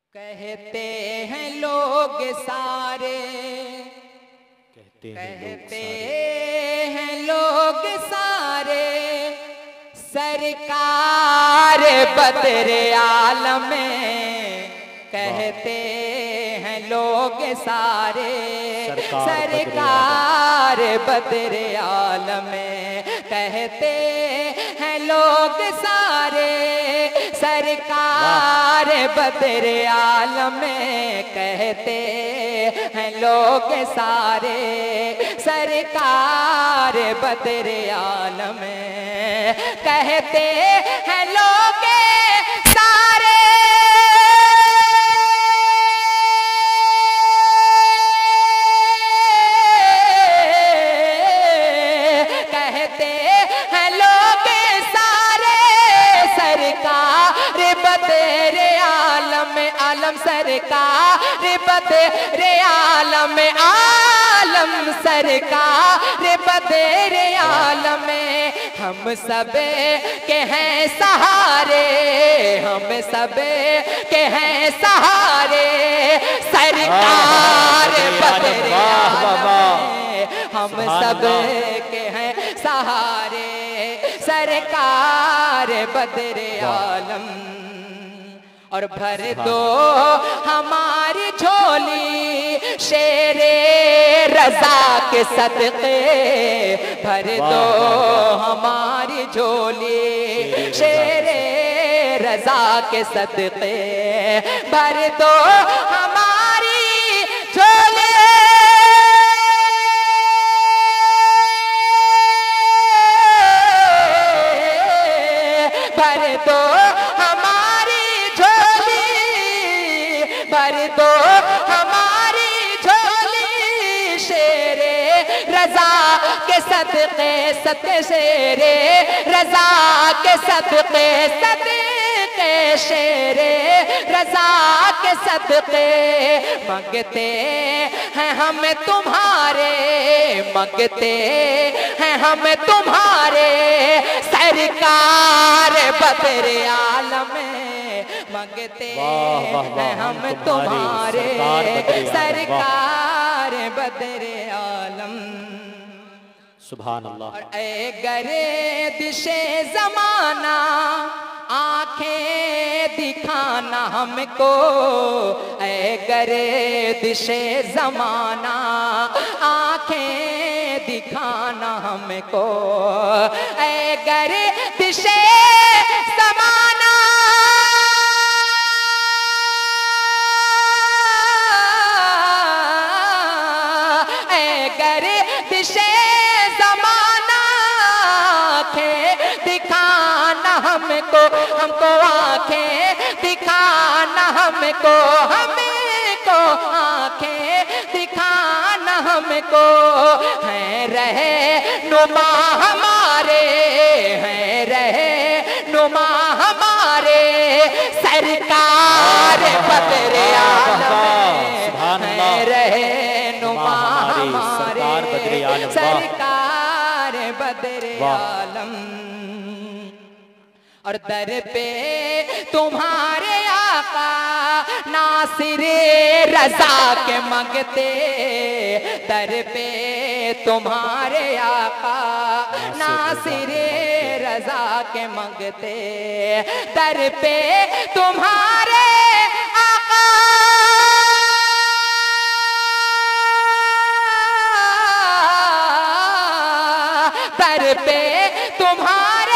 कहते हैं लोग सारे, कहते हैं लोग सारे, सरकार बदरे आलम में। कहते हैं लोग सारे, सरकार बदरे आलम में। कहते हैं लोग सारे, सरकार बदरे आलम में। कहते हैं लोग सारे, सरकार बदरे आलम में। कहते हैं लोग सारे, कहते हैं लोग सारे, सरकार बदरे आलम में। आलम सरकार बदरे आलम में। आलम सरकार बदरे आलम में। हम सब के हैं सहारे, हम सब के हैं सहारे, सरकार बदरे आलम में। हम सब के हैं सहारे, सरकार बदरे आलम। और भर दो हमारी झोली शेरे रजा के सदके। भर दो हमारी झोली शेरे रजा के सदके। भर दो हमारी झोली, भर दो हमारी झोली, भर दो हमारी झोली शेरे रजा के सदके। सदके शेरे रजा के सदके, सदके शेरे रजा के सदके। मांगते हैं हम तुम्हारे, मांगते हैं हम तुम्हारे, सरकार बदरे आलम में। मांगते हैं हम तुम्हारे, सरकार बदरे आलम। सुभान अल्लाह। ऐ गरे दिशे जमाना, आंखें दिखाना हमको। ऐ गरे दिशे जमाना, आंखें दिखाना हमको। ऐ गरे दिशे जमाना, ऐ गरे दिशे जमाना, आंखें दिखाना हमको। हमको आंखें दिखाना हमको, हमको आंखें दिखाना हमको। हैं रहे नुमा हमारे, हैं रहे नुमा हमारे, सरकार बदरे आलम में। हैं रहे नुमा हमारे, सरकार बदरे आलम। और दर पे तुम्हारे आका नासिरे रजा के मंगते। दर पे तुम्हारे आका नासिरे रजा के मंगते। दर पे तुम्हारे आका, दर पे तुम्हारे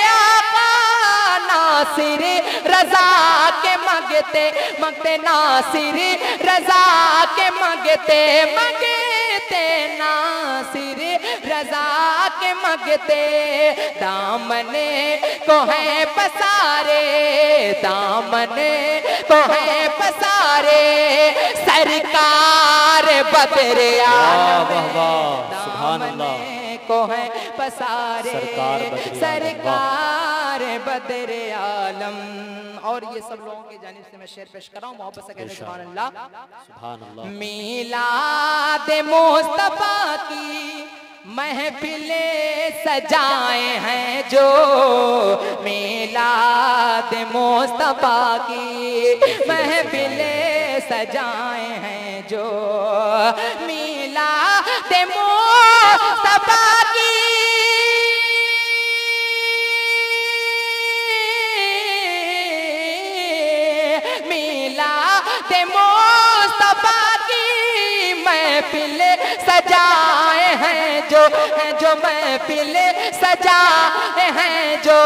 नासिर रजा के मंगते। मंगते नासिर रजा के मंगते, मंगते नासिर रजा के मंगते। दामने को है पसारे, दामने को है पसारे, सरकार बदरे आलम में। दामने को है पसारे, सरकार बदरे आलम। और ये सब लोगों की जानिब से मैं शेर पेश कर रहा हूँ, मोहब्बत से कहते सुभान अल्लाह। सुभान अल्लाह। मीलाद मुस्तफा की महफिले सजाए हैं जो मीलाद मुस्तफा की, महफिले सजाए हैं जो मीलाद मुस्तफा की। मीलाद मुस्तफा की महफिल सजाए हैं जो महफिल सजाए हैं जो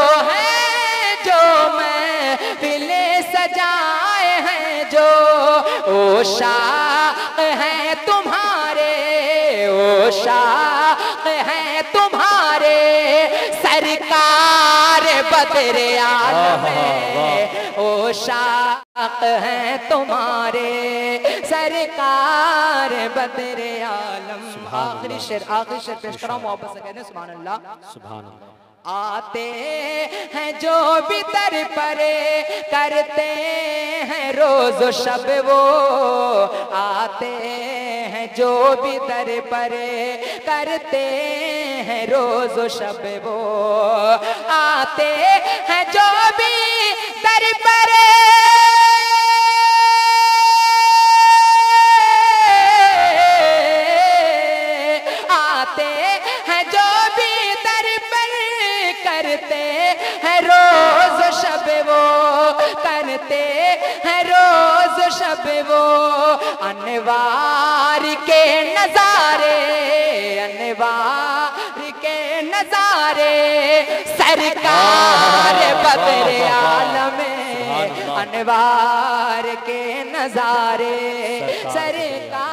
महफिल सजाए हैं जो। ओ शाख हैं तुम्हारे, ओ शाख हैं तुम्हारे सरकार बदरे आलम में। ओ शाख हैं तुम्हारे सरकार बदरे आलम। आखिरी शेर पेश करो मोहब्बत से कहते हैं सुभान अल्लाह सुभान अल्लाह। आते हैं जो भी दर परे करते हैं रोज शब वो, आते हैं जो भी दर परे करते हैं रोज शब वो, आते हैं जो भी दर परे करते हैं रोज शब वो, करते हैं रोज शब वो। अनवार के नजारे, अनवार के नजारे सरकार बदरे आलम में। अनवार के नजारे सरकार